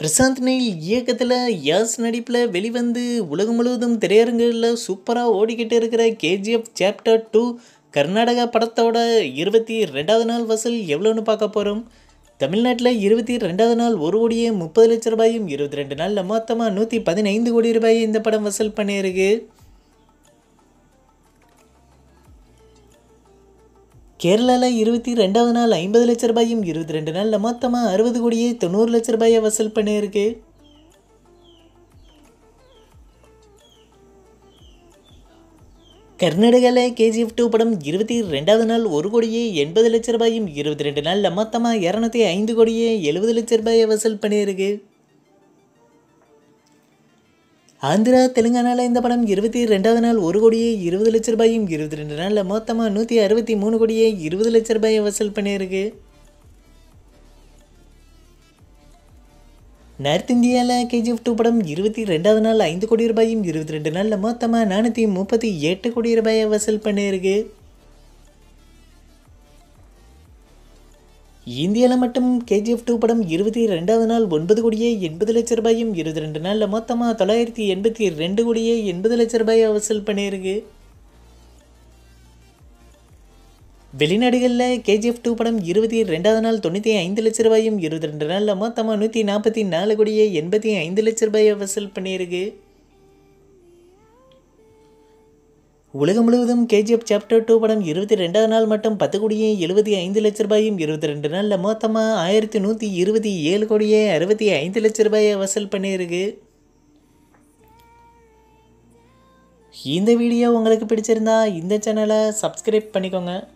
Prashanth Neil இயக்கத்தில் யாஸ் நடிப்பில் வெளிவந்து உலகம் முழுவதும் திரையரங்குகளில் சூப்பராக ஓடிக்கிட்டு இருக்கிற கேஜிஎஃப் சாப்டர் 2 கர்நாடகா படத்தோட 22வது நாள் வசூல் எவ்வளோன்னு பார்க்க போகிறோம். தமிழ்நாட்டில் 22வது நாள் 1,30,00,000 ரூபாயும், 22 நாளில் மொத்தமாக 115 கோடி ரூபாயை இந்த படம் வசூல் பண்ணியிருக்கு. கேரளாவில் 22வது நாள் 50 லட்சம் ரூபாயும், 22 நாளில் மொத்தமாக 60 கோடியே 90 லட்சம் ரூபாயை வசூல் பண்ணியிருக்கு. கர்நாடகாவில் கேஜிஎஃப் 2 படம் 22வது நாள் 1 கோடியே 80 லட்சம் ரூபாயும், 22 நாளில் மொத்தமாக 205 கோடியே 70 லட்சம் ரூபாயை வசூல் பண்ணியிருக்கு. ஆந்திரா தெலுங்கானாவில் இந்த படம் 22வது நாள் 1 கோடியே 20 லட்சம் ரூபாயும், 22 நாளில் மொத்தமாக 163 கோடியே 20 லட்சம் ரூபாயை வசூல் பண்ணியிருக்கு. நார்த் இந்தியாவில் கேஜிஎஃப் 2 படம் 22வது நாள் 5 கோடி ரூபாயும், 22 நாளில் மொத்தமாக 438 கோடி ரூபாயை வசூல் பண்ணியிருக்கு. இந்தியாவில் மட்டும் கேஜிஎஃப் 2 படம் 22வது நாள் 9 கோடியே 80 லட்சம் ரூபாயும், 22 நாளில் மொத்தமாக 982 கோடியே 80 லட்சம் ரூபாயை வசூல் பண்ணியிருக்கு. வெளிநாடுகளில் கேஜிஎஃப் 2 படம் 22வது நாள் 95 லட்சம் ரூபாயும், 22 நாளில் மொத்தமாக 144 கோடியே 85 லட்சம் ரூபாயை வசூல் பண்ணியிருக்கு. உலகம் முழுவதும் கேஜிஎஃப் சாப்டர் 2 படம் 22வது நாள் மட்டும் 10 கோடியே 75 லட்சம் ரூபாயும், 22 நாளில் மொத்தமாக 1127 கோடியே 65 லட்சம் ரூபாயை வசூல் பண்ணியிருக்கு. இந்த வீடியோ உங்களுக்கு பிடிச்சிருந்தா இந்த சேனலை சப்ஸ்கிரைப் பண்ணிக்கோங்க.